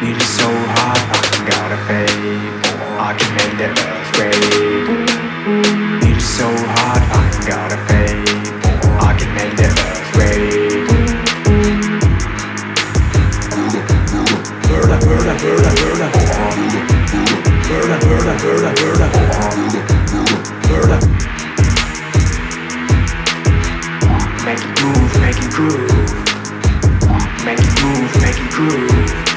It is so hot, I got a fade. I can make the earth wait. It is so hot, I got a fade. I can make the earth wait. Verda, verda, verda, verda. Verda, verda, verda, verda. Verda. Make it move, make it groove. Make it move, make it groove.